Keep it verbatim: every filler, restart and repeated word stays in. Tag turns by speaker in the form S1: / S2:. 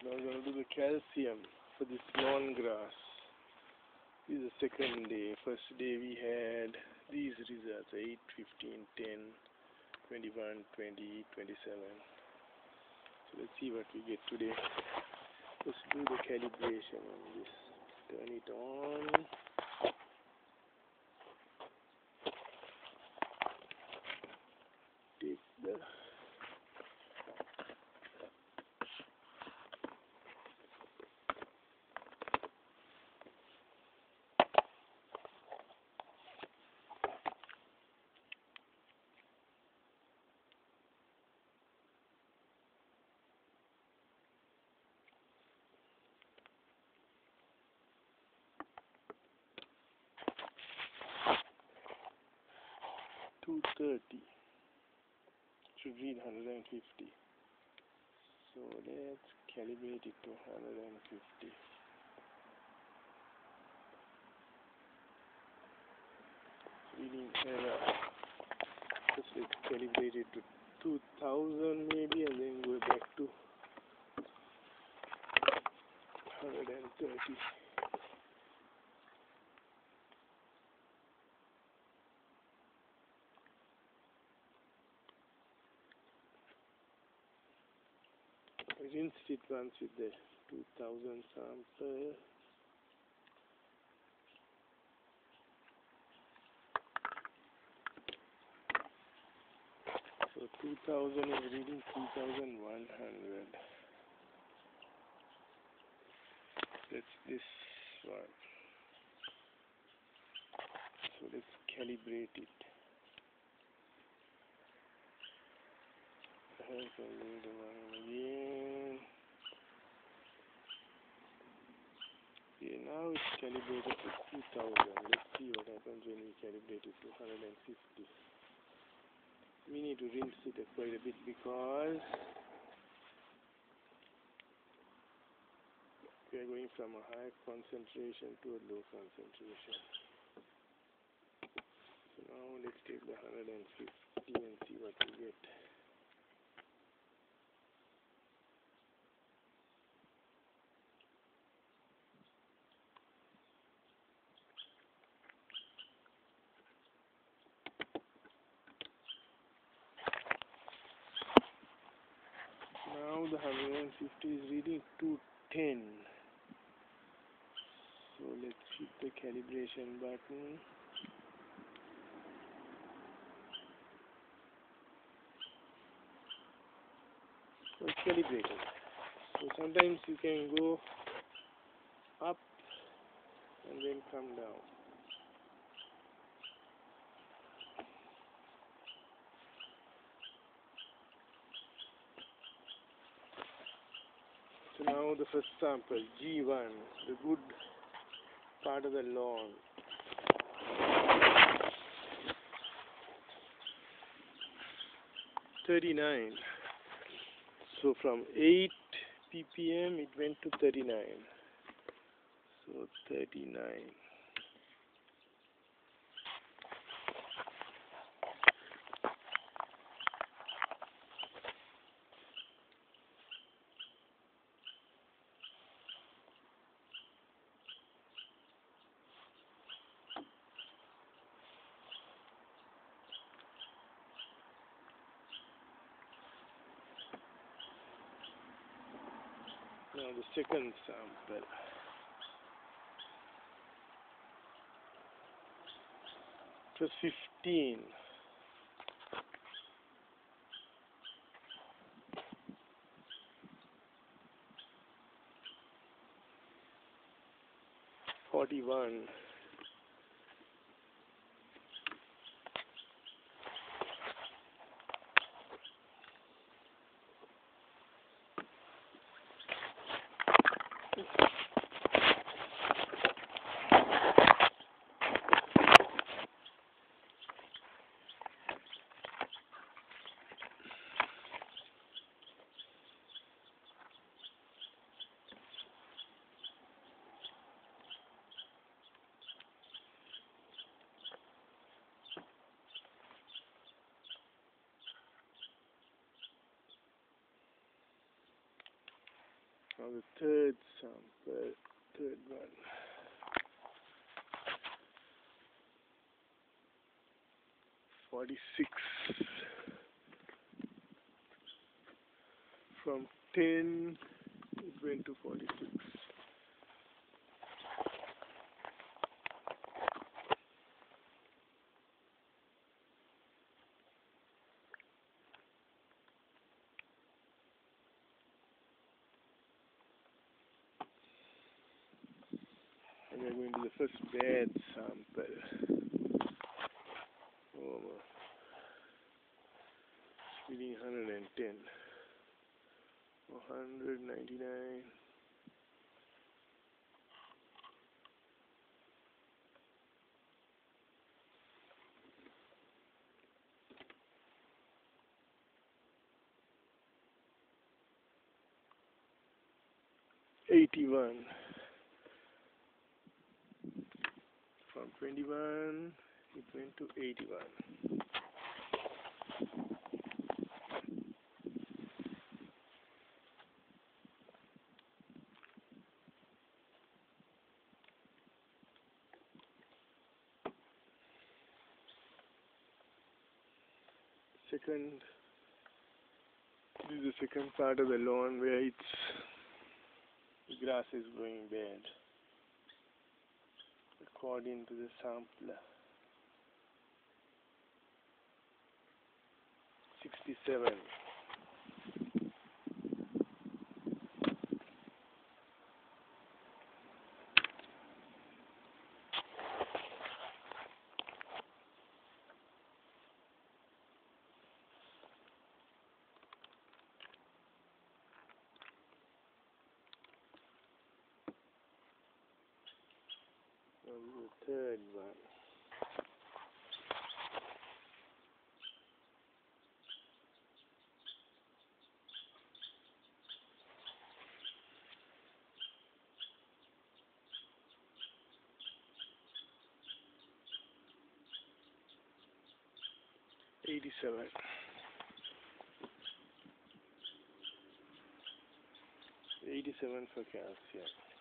S1: Now we're going to do the calcium for this lawn grass. This is the second day. First day we had these results: eight, fifteen, ten, twenty-one, twenty, twenty-seven. So let's see what we get today. Let's do the calibration on this. Turn it on. Take the two thirty. Should read one hundred fifty. So let's calibrate it to one hundred fifty. Reading error. Just let's calibrate it to two thousand maybe, and then go back to one hundred thirty. I rinsed it once with the two thousand sample. So two thousand is reading three thousand one hundred. That's this one. So let's calibrate it. I can read the one again. Okay, now it's calibrated to two thousand. Let's see what happens when we calibrate it to one hundred fifty. We need to rinse it quite a bit because we are going from a high concentration to a low concentration. So now let's take the one hundred fifty and see what we get. Now the one hundred fifty is reading two ten. So let's hit the calibration button. So it's calibrated. So sometimes you can go up and then come down. So now the first sample, G one, the good part of the lawn. thirty-nine. So from eight p p m it went to thirty-nine. So thirty-nine. Now the second sample. It was fifteen. forty-one. Now the third sample, third one. forty-six. From ten, it went to forty-six. And we're going to the first bad sample. Oh, reading one hundred ten. one hundred ninety-nine. eighty-one. From twenty-one, it went to eighty-one. Second, this is the second part of the lawn where it's the grass is growing bad according to the sampler. sixty-seven. And the third one. eighty-seven. eighty-seven for calcium.